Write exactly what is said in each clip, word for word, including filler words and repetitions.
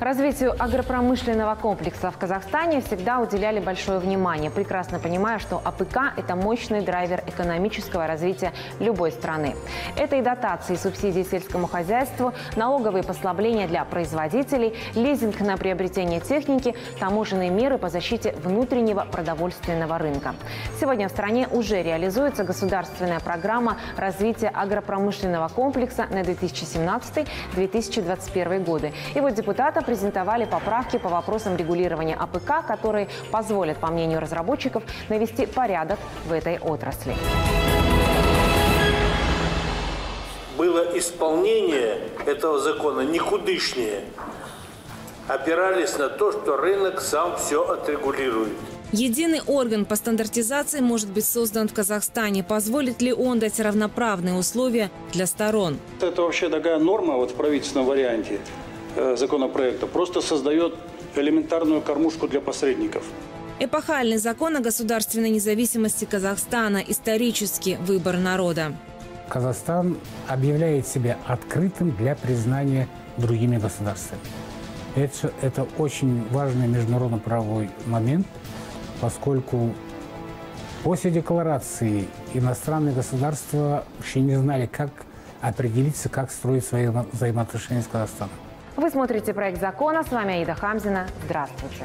Развитию агропромышленного комплекса в Казахстане всегда уделяли большое внимание, прекрасно понимая, что АПК – это мощный драйвер экономического развития любой страны. Это и дотации, субсидии сельскому хозяйству, налоговые послабления для производителей, лизинг на приобретение техники, таможенные меры по защите внутреннего продовольственного рынка. Сегодня в стране уже реализуется государственная программа развития агропромышленного комплекса на две тысячи семнадцатый — две тысячи двадцать первый годы. И вот депутаты презентовали поправки по вопросам регулирования АПК, которые позволят, по мнению разработчиков, навести порядок в этой отрасли. Было исполнение этого закона никудышнее. Опирались на то, что рынок сам все отрегулирует. Единый орган по стандартизации может быть создан в Казахстане. Позволит ли он дать равноправные условия для сторон? Это вообще такая норма вот в правительственном варианте законопроекта просто создает элементарную кормушку для посредников. Эпохальный закон о государственной независимости Казахстана. Исторический выбор народа. Казахстан объявляет себя открытым для признания другими государствами. Это, это очень важный международно-правовой момент, поскольку после декларации иностранные государства вообще не знали, как определиться, как строить свои взаимоотношения с Казахстаном. Вы смотрите проект закона. С вами Аида Хамзина. Здравствуйте.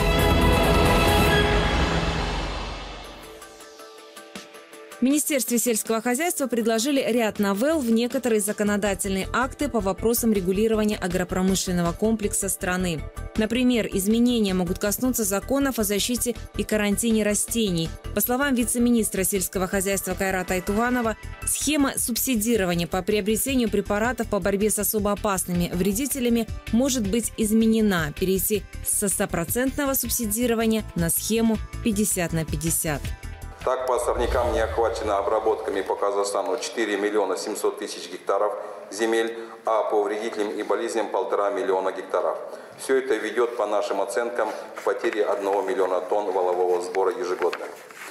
В Министерстве сельского хозяйства предложили ряд новелл в некоторые законодательные акты по вопросам регулирования агропромышленного комплекса страны. Например, изменения могут коснуться законов о защите и карантине растений. По словам вице-министра сельского хозяйства Кайрата Айтуганова, схема субсидирования по приобретению препаратов по борьбе с особо опасными вредителями может быть изменена, перейти со стопроцентного субсидирования на схему пятьдесят на пятьдесят. Так, по сорнякам не охвачено обработками по Казахстану четыре миллиона семьсот тысяч гектаров земель, а по вредителям и болезням полтора миллиона гектаров. Все это ведет, по нашим оценкам, к потере одного миллиона тонн валового сбора ежегодно.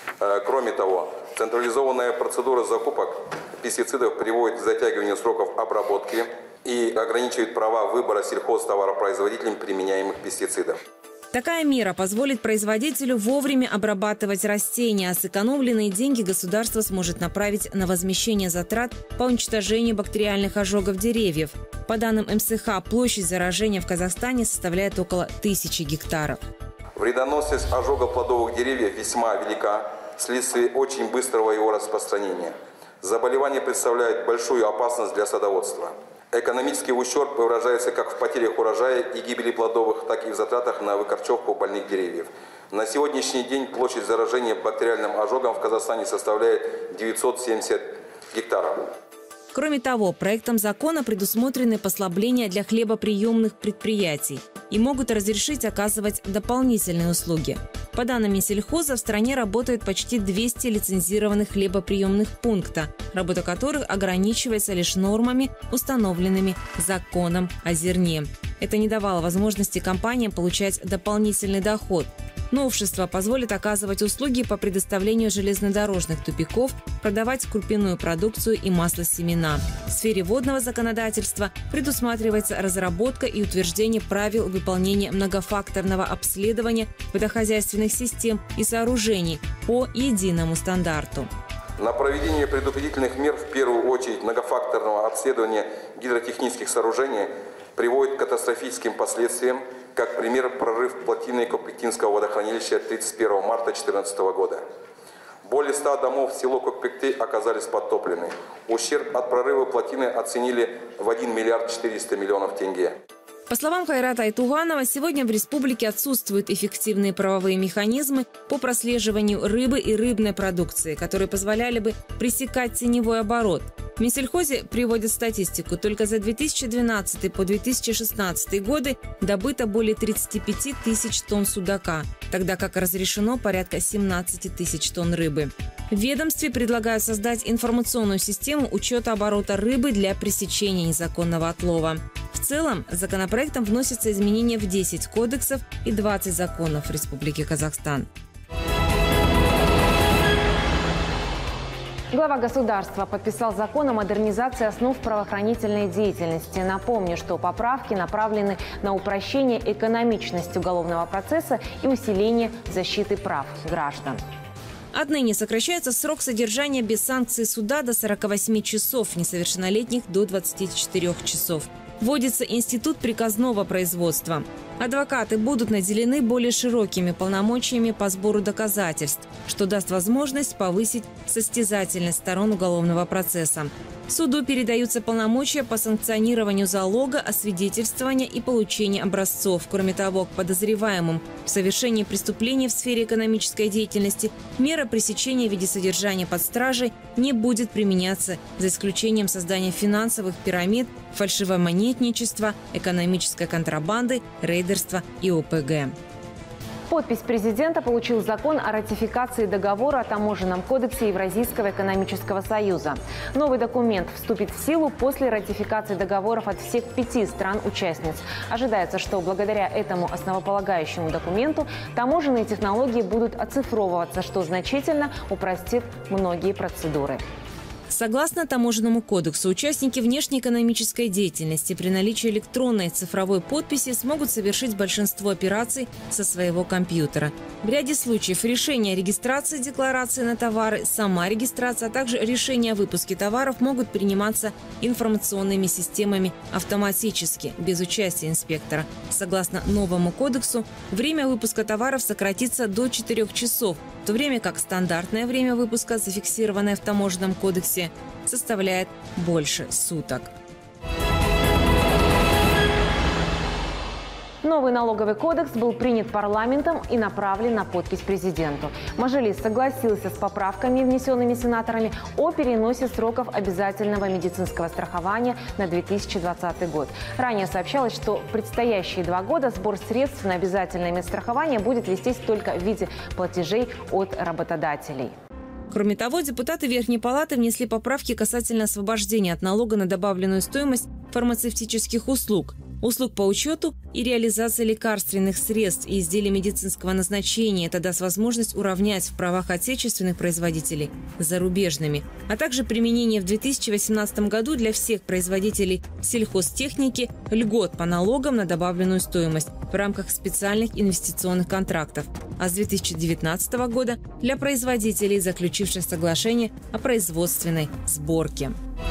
Кроме того, централизованная процедура закупок пестицидов приводит к затягиванию сроков обработки и ограничивает права выбора сельхозтоваропроизводителям применяемых пестицидов. Такая мера позволит производителю вовремя обрабатывать растения, а сэкономленные деньги государство сможет направить на возмещение затрат по уничтожению бактериальных ожогов деревьев. По данным эм эс ха, площадь заражения в Казахстане составляет около тысячи гектаров. Вредоносность ожога плодовых деревьев весьма велика вследствие очень быстрого его распространения. Заболевание представляет большую опасность для садоводства. Экономический ущерб выражается как в потерях урожая и гибели плодовых, так и в затратах на выкорчевку больных деревьев. На сегодняшний день площадь заражения бактериальным ожогом в Казахстане составляет девятьсот семьдесят гектаров. Кроме того, проектом закона предусмотрены послабления для хлебоприемных предприятий и могут разрешить оказывать дополнительные услуги. По данным Минсельхоза, в стране работают почти двести лицензированных хлебоприемных пунктов, работа которых ограничивается лишь нормами, установленными законом о зерне. Это не давало возможности компаниям получать дополнительный доход. Новшество позволит оказывать услуги по предоставлению железнодорожных тупиков, продавать крупяную продукцию и маслосемена. В сфере водного законодательства предусматривается разработка и утверждение правил выполнения многофакторного обследования водохозяйственных систем и сооружений по единому стандарту. На проведение предупредительных мер, в первую очередь многофакторного обследования гидротехнических сооружений, приводит к катастрофическим последствиям, как пример прорыв плотины Кокпектинского водохранилища тридцать первого марта две тысячи четырнадцатого года. Более ста домов в село Кокпекты оказались подтоплены. Ущерб от прорыва плотины оценили в один миллиард четыреста миллионов тенге. По словам Кайрата Айтуганова, сегодня в республике отсутствуют эффективные правовые механизмы по прослеживанию рыбы и рыбной продукции, которые позволяли бы пресекать теневой оборот. В Минсельхозе приводят статистику. Только за две тысячи двенадцатый по две тысячи шестнадцатый годы добыто более тридцати пяти тысяч тонн судака, тогда как разрешено порядка семнадцати тысяч тонн рыбы. В ведомстве предлагают создать информационную систему учета оборота рыбы для пресечения незаконного отлова. В целом, законопроектом вносятся изменения в десять кодексов и двадцать законов Республики Казахстан. Глава государства подписал закон о модернизации основ правоохранительной деятельности. Напомню, что поправки направлены на упрощение экономичности уголовного процесса и усиление защиты прав граждан. Отныне сокращается срок содержания без санкций суда до сорока восьми часов, несовершеннолетних до двадцати четырёх часов. Вводится институт приказного производства. Адвокаты будут наделены более широкими полномочиями по сбору доказательств, что даст возможность повысить состязательность сторон уголовного процесса. Суду передаются полномочия по санкционированию залога, освидетельствования и получения образцов. Кроме того, к подозреваемым в совершении преступлений в сфере экономической деятельности мера пресечения в виде содержания под стражей не будет применяться, за исключением создания финансовых пирамид, фальшивомонетничества, экономической контрабанды, рейдерства и о пэ гэ. Подпись президента получил закон о ратификации договора о таможенном кодексе Евразийского экономического союза. Новый документ вступит в силу после ратификации договоров от всех пяти стран-участниц. Ожидается, что благодаря этому основополагающему документу таможенные технологии будут оцифровываться, что значительно упростит многие процедуры. Согласно таможенному кодексу, участники внешнеэкономической деятельности при наличии электронной цифровой подписи смогут совершить большинство операций со своего компьютера. В ряде случаев решение о регистрации декларации на товары, сама регистрация, а также решение о выпуске товаров могут приниматься информационными системами автоматически, без участия инспектора. Согласно новому кодексу, время выпуска товаров сократится до четырёх часов, в то время как стандартное время выпуска, зафиксированное в таможенном кодексе, составляет больше суток. Новый налоговый кодекс был принят парламентом и направлен на подпись президенту. Мажилис согласился с поправками, внесенными сенаторами, о переносе сроков обязательного медицинского страхования на две тысячи двадцатый год. Ранее сообщалось, что в предстоящие два года сбор средств на обязательное медстрахование будет вестись только в виде платежей от работодателей. Кроме того, депутаты Верхней Палаты внесли поправки касательно освобождения от налога на добавленную стоимость фармацевтических услуг, услуг по учету и реализации лекарственных средств и изделий медицинского назначения. Это даст возможность уравнять в правах отечественных производителей с зарубежными, а также применение в две тысячи восемнадцатом году для всех производителей сельхозтехники льгот по налогам на добавленную стоимость в рамках специальных инвестиционных контрактов, а с две тысячи девятнадцатого года для производителей, заключивших соглашение о производственной сборке.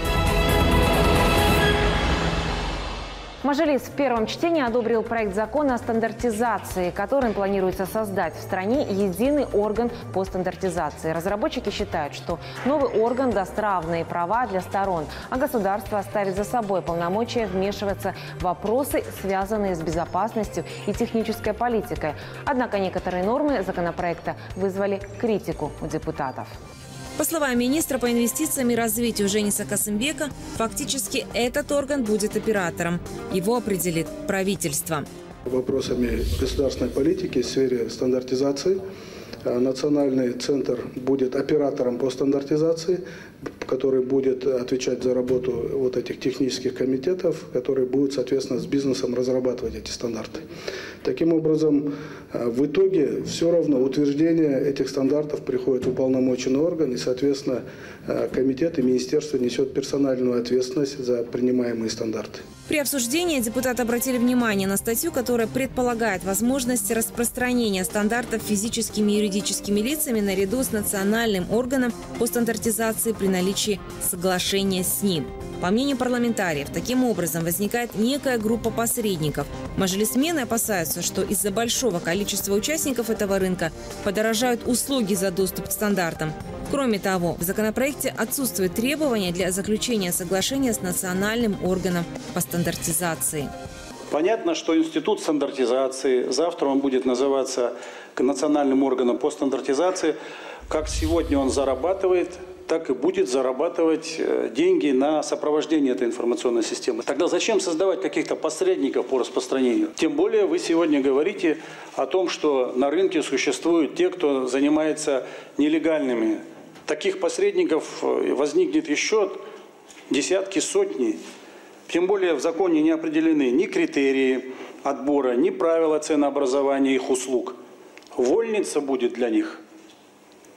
Мажилис в первом чтении одобрил проект закона о стандартизации, которым планируется создать в стране единый орган по стандартизации. Разработчики считают, что новый орган даст равные права для сторон, а государство оставит за собой полномочия вмешиваться в вопросы, связанные с безопасностью и технической политикой. Однако некоторые нормы законопроекта вызвали критику у депутатов. По словам министра по инвестициям и развитию Жениса Касымбека, фактически этот орган будет оператором. Его определит правительство. Вопросами государственной политики в сфере стандартизации Национальный центр будет оператором по стандартизации, который будет отвечать за работу вот этих технических комитетов, которые будут, соответственно, с бизнесом разрабатывать эти стандарты. Таким образом, в итоге все равно утверждение этих стандартов приходит в уполномоченный орган, и, соответственно, комитет и министерство несет персональную ответственность за принимаемые стандарты. При обсуждении депутаты обратили внимание на статью, которая предполагает возможность распространения стандартов физическими и юридическими лицами наряду с национальным органом по стандартизации при наличии соглашения с ним. По мнению парламентариев, таким образом возникает некая группа посредников. Мажилисмены опасаются, что из-за большого количества участников этого рынка подорожают услуги за доступ к стандартам. Кроме того, в законопроекте отсутствует требования для заключения соглашения с национальным органом по стандартизации. Понятно, что институт стандартизации, завтра он будет называться национальным органом по стандартизации. Как сегодня он зарабатывает, так и будет зарабатывать деньги на сопровождение этой информационной системы. Тогда зачем создавать каких-то посредников по распространению? Тем более вы сегодня говорите о том, что на рынке существуют те, кто занимается нелегальными. Таких посредников возникнет еще десятки, сотни. Тем более в законе не определены ни критерии отбора, ни правила ценообразования их услуг. Вольница будет для них.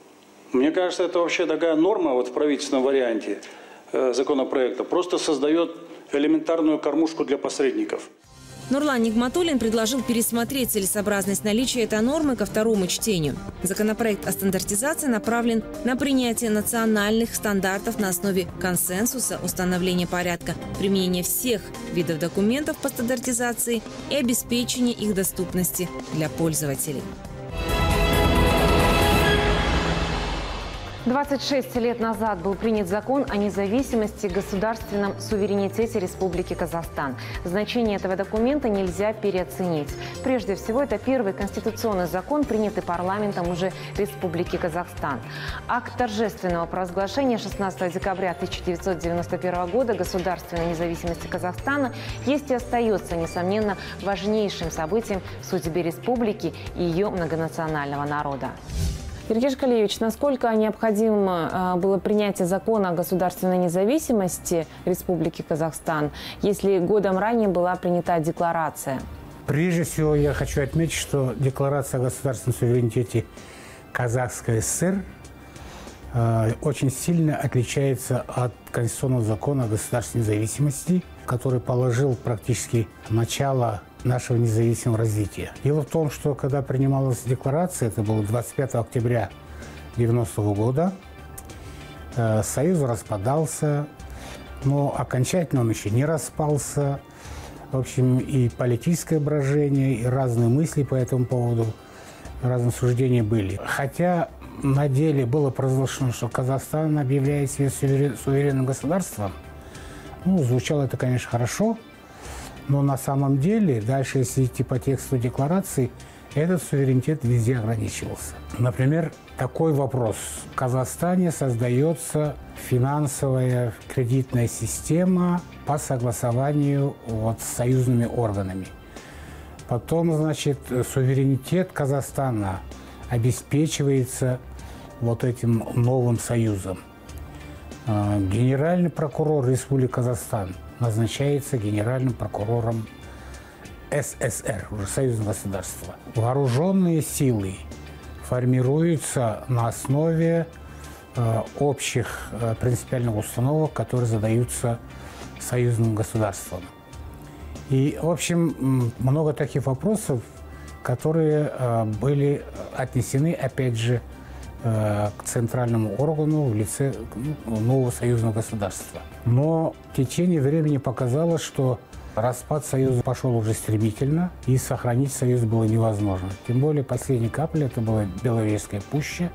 Мне кажется, это вообще такая норма вот в правительственном варианте э, законопроекта. Просто создает элементарную кормушку для посредников. Нурлан Нигматуллин предложил пересмотреть целесообразность наличия этой нормы ко второму чтению. Законопроект о стандартизации направлен на принятие национальных стандартов на основе консенсуса, установления порядка применения всех видов документов по стандартизации и обеспечения их доступности для пользователей. двадцать шесть лет назад был принят закон о независимости и государственном суверенитете Республики Казахстан. Значение этого документа нельзя переоценить. Прежде всего, это первый конституционный закон, принятый парламентом уже Республики Казахстан. Акт торжественного провозглашения шестнадцатого декабря тысяча девятьсот девяносто первого года государственной независимости Казахстана есть и остается, несомненно, важнейшим событием в судьбе республики и ее многонационального народа. Сергей Шкалевич, насколько необходимо было принятие закона о государственной независимости Республики Казахстан, если годом ранее была принята декларация? Прежде всего, я хочу отметить, что декларация о государственном суверенитете Казахской ССР э, очень сильно отличается от Конституционного закона о государственной независимости, который положил практически начало нашего независимого развития. Дело в том, что когда принималась декларация, это было двадцать пятого октября девяностого года, э, Союз распадался, но окончательно он еще не распался. В общем, и политическое брожение, и разные мысли по этому поводу, разные суждения были. Хотя на деле было провозглашено, что Казахстан объявляет себя суверенным государством, ну, звучало это, конечно, хорошо, но на самом деле, дальше, если идти по тексту декларации, этот суверенитет везде ограничивался. Например, такой вопрос. В Казахстане создается финансовая кредитная система по согласованию вот, с союзными органами. Потом, значит, суверенитет Казахстана обеспечивается вот этим новым союзом. Генеральный прокурор Республики Казахстан назначается генеральным прокурором СССР, уже союзного государства. Вооруженные силы формируются на основе э, общих э, принципиальных установок, которые задаются союзным государством. И, в общем, много таких вопросов, которые э, были отнесены, опять же, к центральному органу в лице нового союзного государства. Но в течение времени показалось, что распад союза пошел уже стремительно, и сохранить союз было невозможно. Тем более последней каплей это была Беловежская пуща,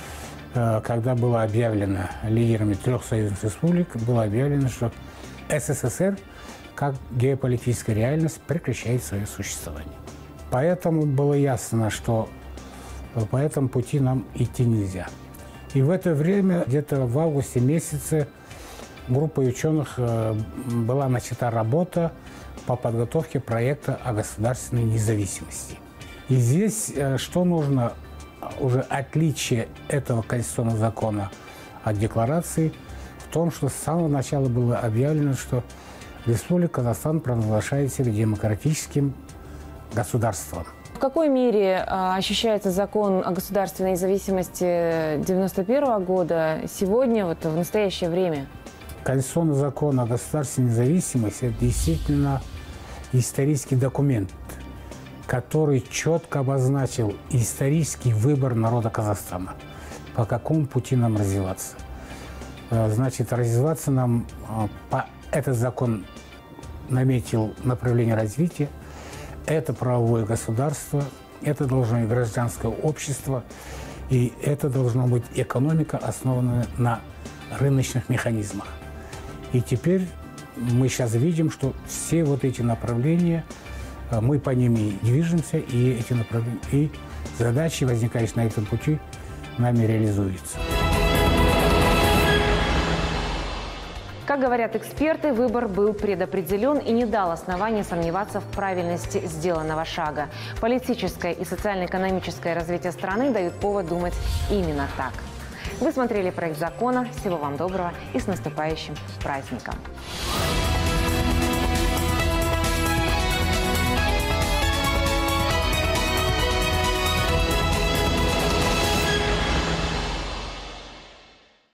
когда было объявлено лидерами трех союзных республик, было объявлено, что СССР как геополитическая реальность прекращает свое существование. Поэтому было ясно, что по этому пути нам идти нельзя. И в это время, где-то в августе месяце, группой ученых была начата работа по подготовке проекта о государственной независимости. И здесь что нужно, уже отличие этого конституционного закона от декларации, в том, что с самого начала было объявлено, что Республика Казахстан провозглашает себя демократическим государством. В какой мере а, ощущается закон о государственной независимости девяносто первого года сегодня, вот, в настоящее время? Конституционный закон о государственной независимости – это действительно исторический документ, который четко обозначил исторический выбор народа Казахстана, по какому пути нам развиваться. Значит, развиваться нам, по, этот закон наметил направление развития. Это правовое государство, это должно быть гражданское общество, и это должна быть экономика, основанная на рыночных механизмах. И теперь мы сейчас видим, что все вот эти направления, мы по ним и движемся, и эти направления, и задачи, возникающие на этом пути, нами реализуются. Как говорят эксперты, выбор был предопределен и не дал оснований сомневаться в правильности сделанного шага. Политическое и социально-экономическое развитие страны дают повод думать именно так. Вы смотрели проект закона. Всего вам доброго и с наступающим праздником!